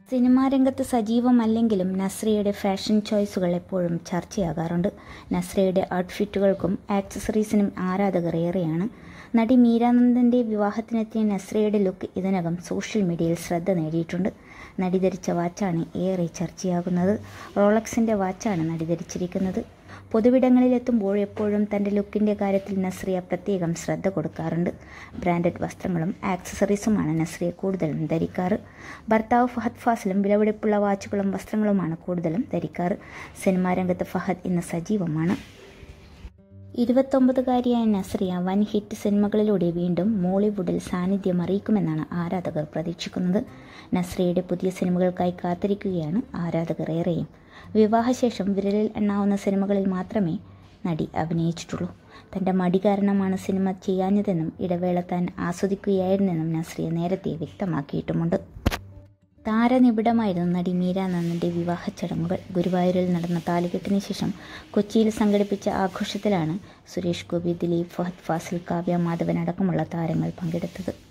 Cinema രംഗത്ത് സജീവമല്ലെങ്കിലും നസ്രിയയുടെ fashion ചോയ്സുകൾ എപ്പോഴും ചർച്ചയാകാറുണ്ട്. നസ്രിയയുടെ ഔട്ട്ഫിറ്റുകൾക്കും ആക്സസറീസിനും ആരാധകർ ഏറെയാണ്. നടി മീരാനന്ദൻ്റെ വിവാഹത്തിനെത്തിയ നസ്രിയയുടെ ലുക്ക് ഇതിനകം സോഷ്യൽ മീഡിയയിൽ ശ്രദ്ധ നേടിയിട്ടുണ്ട്. നടി ധരിച്ച വാച്ചാണ് ഏറെ ചർച്ചയാകുന്നത്. റോളക്സിൻ്റെ വാച്ചാണ് നടി ധരിച്ചിരിക്കുന്നത്. പൊതുവിടങ്ങളിലെത്തുമ്പോൾ എപ്പോഴും തൻ്റെ ലുക്കിൻ്റെ കാര്യത്തിൽ നസ്രിയ പ്രത്യേകം ശ്രദ്ധ കൊടുക്കാറുണ്ട്. ബ്രാൻഡഡ് വസ്ത്രങ്ങളും ആക്സസറീസുമാണ് നസ്രിയ കൂടുതലും ധരിക്കാറ്. ഭർത്താവ് ഫഹദ് ഫാസിലും വിലപിടിപ്പുള്ള വാച്ചുകളും വസ്ത്രങ്ങളുമാണ് കൂടുതലും ധരിക്കാറ്. സിനിമാ രംഗത്ത് ഫഹദ് ഇന്ന് സജീവമാണ്. 29-കാരിയായ നസ്രിയ വൻ ഹിറ്റ് സിനിമകളിലൂടെ വീണ്ടും മോളിവുഡിൽ സാന്നിധ്യം അറിയിക്കുമെന്നാണ് ആരാധകർ പ്രതീക്ഷിക്കുന്നത്. നസ്രിയയുടെ പുതിയ സിനിമകൾക്കായി കാത്തിരിക്കുകയാണ് ആരാധകർ ഏറെയും. വിവാഹശേഷം വിരലിൽ എണ്ണാവുന്ന സിനിമകളിൽ മാത്രമേ നടി അഭിനയിച്ചിട്ടുള്ളൂ. തൻ്റെ മടി കാരണമാണ് സിനിമ ചെയ്യാഞ്ഞതെന്നും ഇടവേള താൻ ആസ്വദിക്കുകയായിരുന്നെന്നും നസ്രിയ നേരത്തെ വ്യക്തമാക്കിയിട്ടുമുണ്ട്. താരനിബിഡമായിരുന്നു നടി മീരാനന്ദൻ്റെ വിവാഹ ചടങ്ങുകൾ. ഗുരുവായൂരിൽ നടന്ന താലികെട്ടിന് ശേഷം കൊച്ചിയിൽ സംഘടിപ്പിച്ച ആഘോഷത്തിലാണ് സുരേഷ് ഗോപി, ദിലീപ്, ഫഹദ് ഫാസിൽ, കാവ്യ മാധവൻ അടക്കമുള്ള താരങ്ങൾ പങ്കെടുത്തത്.